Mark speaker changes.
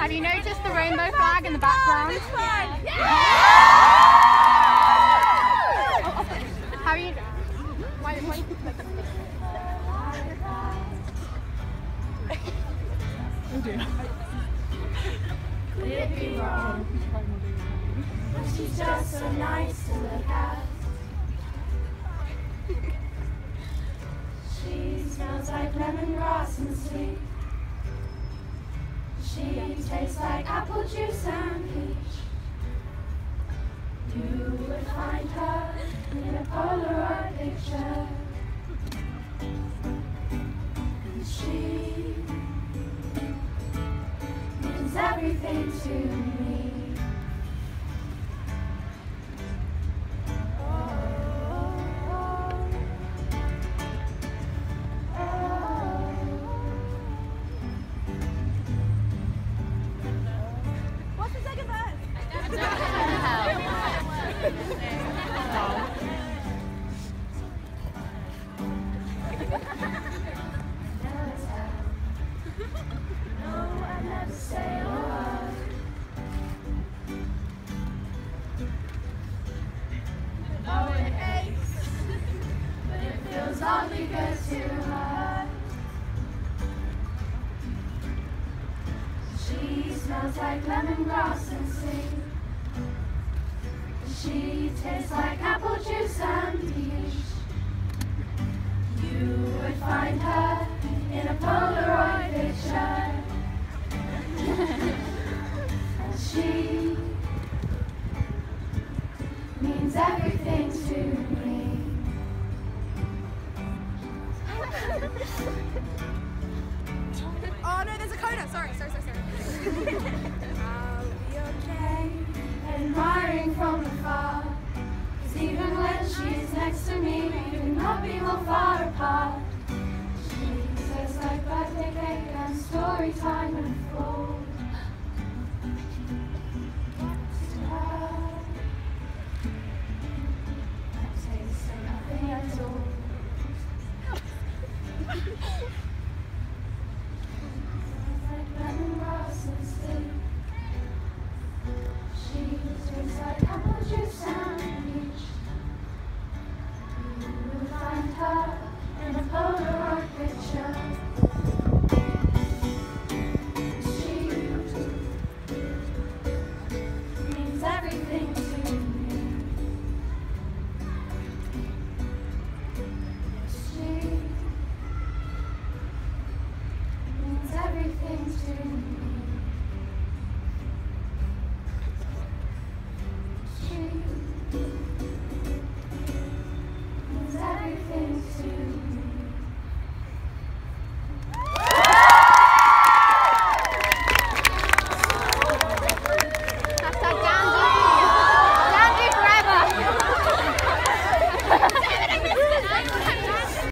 Speaker 1: Have you noticed the rainbow flag in the background? Have you? Why
Speaker 2: Oh dear.
Speaker 3: Could it be wrong? But she's just so nice to look at. She smells like lemongrass and sweet. She tastes like apple juice and peach. You would find her in a Polaroid picture. And she means everything to me.
Speaker 4: What's the second verse?
Speaker 3: No, I never say a word. Oh, it aches, but it feels oddly good to her. She smells like lemongrass and sweet. She tastes like apple juice and peach. You would find her in a Polaroid picture. And she means everything to me.
Speaker 4: Oh no, there's a coda. Sorry. I'll be okay.
Speaker 3: Admiring from afar, 'cause even when she's next to me, we could not be more far apart. She tastes like birthday cake and story time.